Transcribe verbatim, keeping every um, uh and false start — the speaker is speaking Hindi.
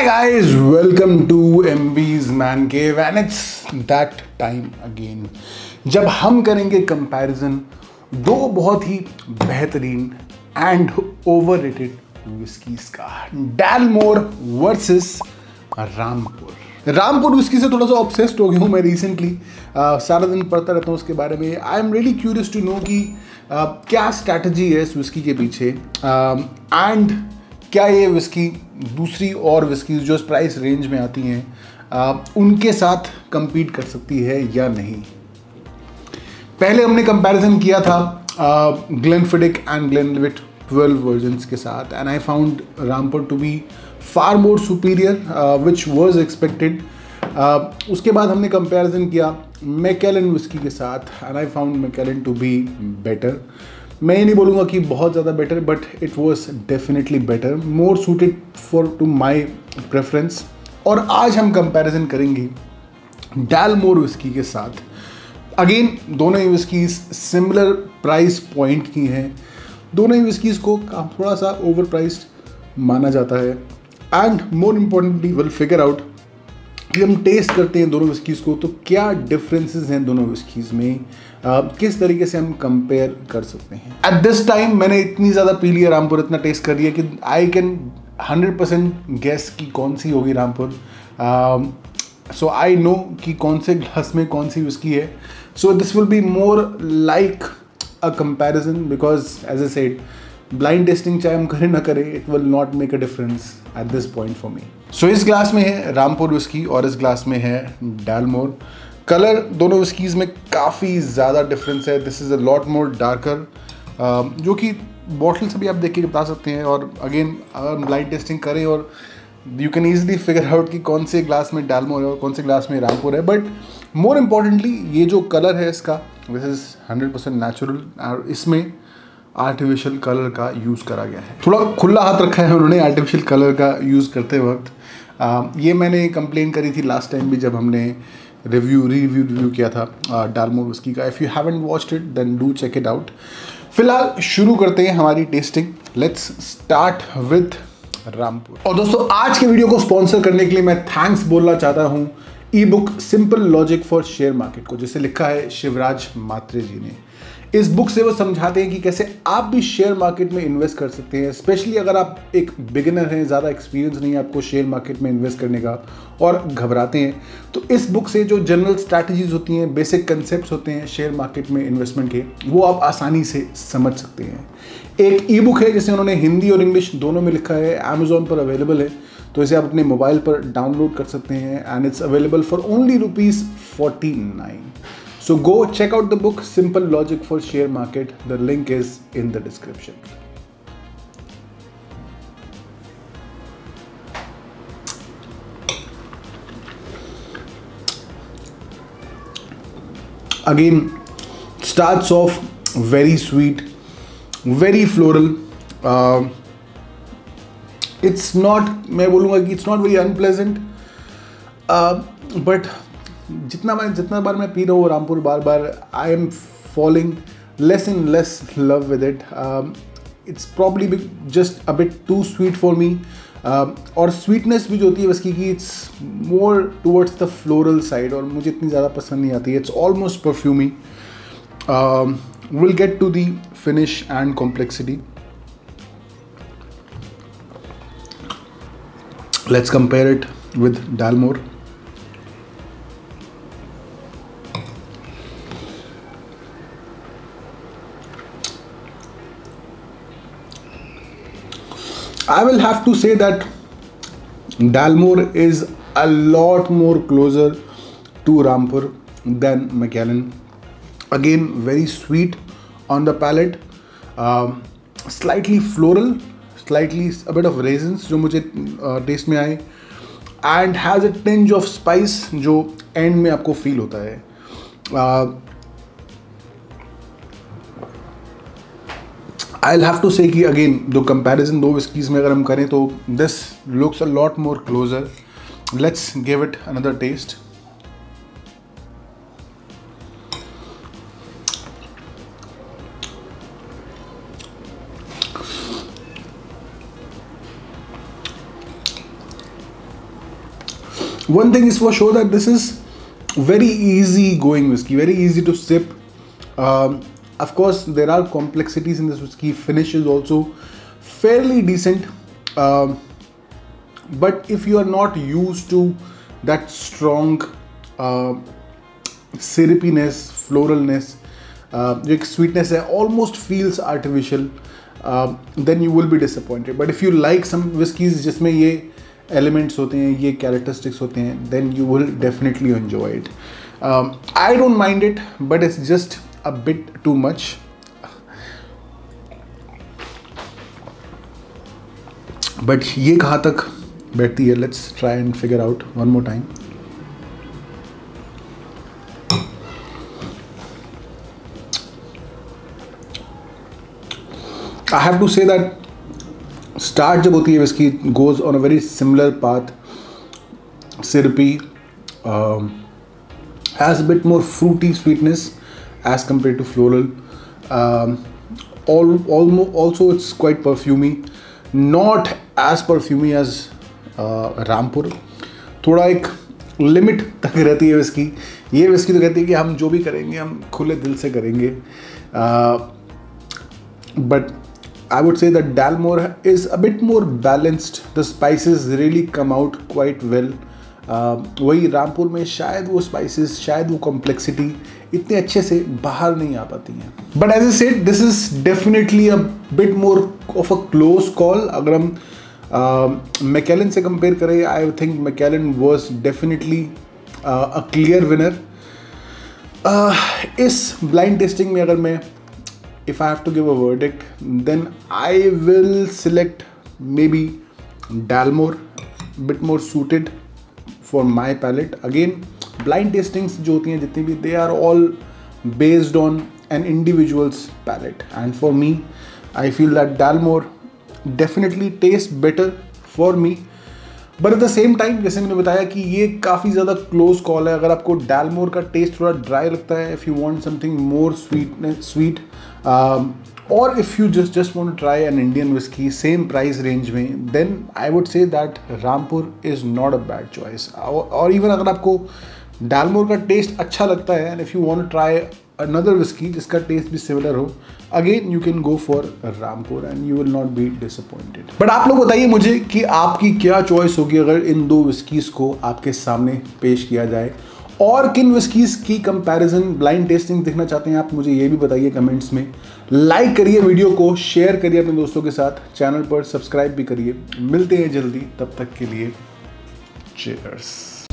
Hi guys, welcome to M B's Man Cave and it's that time again जब हम करेंगे कंपैरिजन दो बहुत ही बेहतरीन एंड ओवररेटेड विस्कीज का, Dalmore versus Rampur. Rampur whisky से थोड़ा सा ऑब्सेस्ड हो गया हूँ मैं रिसेंटली, uh, सारा दिन पढ़ता रहता हूँ उसके बारे में। I am really curious to know कि uh, क्या स्ट्रैटेजी है इस विस्की के पीछे एंड uh, क्या ये विस्की दूसरी और विस्कीज जो इस प्राइस रेंज में आती हैं uh, उनके साथ compete कर सकती है या नहीं। पहले हमने कंपैरिजन किया था Glenfiddich and Glenlivet twelve versions के साथ and I found Rampur to be far more superior which was expected. उसके बाद हमने कंपैरिजन किया मैकेलन विस्की के साथ and I found Macallan to be better. मैं ये नहीं बोलूँगा कि बहुत ज़्यादा better, but it was definitely better, more suited for to my preference. और आज हम कंपैरिजन करेंगे डैलमोर विस्की के साथ। अगेन दोनों ही विस्कीज सिमिलर प्राइस पॉइंट की हैं, दोनों ही विस्कीज को थोड़ा सा ओवर प्राइस्ड माना जाता है and more importantly will figure out कि हम टेस्ट करते हैं दोनों विस्कीज को तो क्या डिफरेंसेस हैं दोनों विस्कीज में, uh, किस तरीके से हम कंपेयर कर सकते हैं। एट दिस टाइम मैंने इतनी ज़्यादा पी लिया रामपुर, इतना टेस्ट कर लिया कि I can hundred percent guess कि कौन सी होगी रामपुर। सो आई नो कि कौन से ग्लास में कौन सी विस्की है। So this will be more like a comparison because as I said blind tasting चाहे हम करें ना करें, it will not make a difference at this point for me. सो इस ग्लास में है रामपुर विस्की और इस ग्लास में है डैलमोर। कलर दोनों विस्कीज़ में काफ़ी ज़्यादा डिफरेंस है। This is a lot more darker, जो कि बॉटल से भी आप देख के बता सकते हैं। और अगेन अगर ब्लाइंड टेस्टिंग करें और you can easily figure out कि कौन से ग्लास में डैलमोर है और कौन से ग्लास में रामपुर है। बट मोर इम्पॉर्टेंटली ये जो कलर है इसका, this is hundred percent natural और इसमें आर्टिफिशियल कलर का यूज़ करा गया है। थोड़ा खुला हाथ रखा है उन्होंने आर्टिफिशियल कलर का यूज़ करते वक्त। आ, ये मैंने कंप्लेन करी थी लास्ट टाइम भी जब हमने रिव्यू रिव्यू रिव्यू किया था डैलमोर विस्की का। If you haven't watched it then do check it out. फिलहाल शुरू करते हैं हमारी टेस्टिंग। Let's start with Rampur. और दोस्तों आज के वीडियो को स्पॉन्सर करने के लिए मैं थैंक्स बोलना चाहता हूँ ebook simple logic for share market को, जिसे लिखा है शिवराज मात्रे जी ने। इस बुक से वो समझाते हैं कि कैसे आप भी शेयर मार्केट में इन्वेस्ट कर सकते हैं, स्पेशली अगर आप एक बिगिनर हैं, ज़्यादा एक्सपीरियंस नहीं है आपको शेयर मार्केट में इन्वेस्ट करने का और घबराते हैं, तो इस बुक से जो जनरल स्ट्रैटेजीज होती हैं, बेसिक कंसेप्ट्स होते हैं शेयर मार्केट में इन्वेस्टमेंट के, वो आप आसानी से समझ सकते हैं। एक ई बुक है जिसे उन्होंने हिंदी और इंग्लिश दोनों में लिखा है, अमेजोन पर अवेलेबल है, तो इसे आप अपने मोबाइल पर डाउनलोड कर सकते हैं and it's available for only rupees forty nine. So go check out the book Simple Logic for Share Market. The link is in the description. Again, starts off very sweet, very floral. Uh, it's not, मैं बोलूँगा कि it's not very unpleasant, uh, but जितना मैं जितना बार मैं पी रहा हूँ रामपुर, बार बार I am falling less and less love with it. It's probably just a bit too sweet for me. और स्वीटनेस भी जो होती है विस्की की, it's more towards the floral side और मुझे इतनी ज़्यादा पसंद नहीं आती है। It's almost perfumy. Will get to the finish and complexity. Let's compare it with Dalmore. I will have to say that Dalmore is a lot more closer to Rampur than Macallan. Again, very sweet on the palate, um, slightly floral, slightly a bit of raisins जो मुझे टेस्ट में आए, and has a tinge of spice जो end में आपको feel होता है। uh, I'll have to say कि again दो comparison दो whiskies में अगर हम करें तो this looks a lot more closer. Let's give it another taste. one thing is for sure that this is very easy going whiskey, very easy to sip. Um, of course, there are complexities in this whiskey. Finish is also fairly decent. Um, but if you are not used to that strong uh, syrupiness, floralness, uh, जो एक sweetness है, almost feels artificial, uh, then you will be disappointed. But if you like some whiskeys जिसमें ये elements होते हैं, ये characteristics होते हैं, then you will definitely enjoy it. Um, I don't mind it, but it's just a bit too much. But ये कहाँ तक बैठती है? Let's try and figure out one more time. I have to say that start जब होती है whiskey goes on a very similar path, syrupy, um, has a bit more fruity sweetness as compared to floral. Um, all, almost, also it's quite perfumey, not as perfumey as uh, Rampur. थोड़ा एक लिमिट तक रहती है whiskey. ये whiskey तो कहती है कि हम जो भी करेंगे हम खुले दिल से करेंगे. But I would say that Dalmore is a bit more balanced. The spices really come out quite well. Uh, वही रामपुर में शायद वो spices, शायद वो complexity इतने अच्छे से बाहर नहीं आ पाती हैं. But as I said, this is definitely a bit more of a close call. अगर हम Macallan से compare करें, I think Macallan was definitely uh, a clear winner. Uh, इस blind tasting में अगर मैं if I have to give a verdict, then I will select maybe Dalmore, bit more suited for my palate. Again, blind tastings जो होती हैं जितनी भी, they are all based on an individual's palate, and for me, I feel that Dalmore definitely tastes better for me. But at the same time जैसे मैंने बताया कि ये काफ़ी ज़्यादा क्लोज कॉल है. अगर आपको डालमोर का टेस्ट थोड़ा ड्राई लगता है, if you want something more sweet sweet और if you just just want to try an Indian whiskey same price range में, then I would say that Rampur is not a bad choice. और इवन अगर आपको डालमोर का टेस्ट अच्छा लगता है and if you want to try another whiskey जिसका टेस्ट भी सिमिलर हो, again you can go for Rampur and you will not be disappointed. But आप लोग बताइए मुझे कि आपकी क्या चॉइस होगी अगर इन दो विस्कीज़ को आपके सामने पेश किया जाए, और किन विस्कीज़ की कंपैरिजन ब्लाइंड टेस्टिंग देखना चाहते हैं आप, मुझे ये भी बताइए कमेंट्स में. लाइक करिए वीडियो को, शेयर करिए अपने दोस्तों के साथ, चैनल पर सब्सक्राइब भी करिए. मिलते हैं जल्दी, तब तक के लिए चीयर्स.